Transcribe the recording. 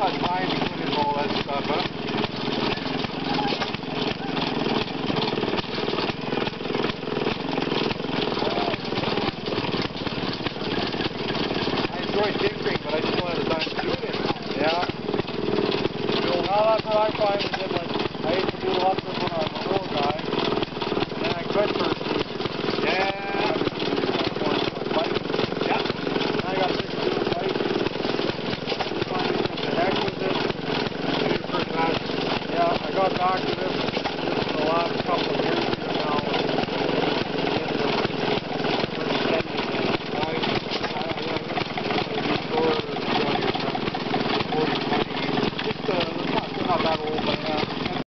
lot of time to put in all that stuff, huh? I enjoy tinkering, but I just don't have the time to do it. Yeah. Well, that's what I find is that, like, I used to do lots of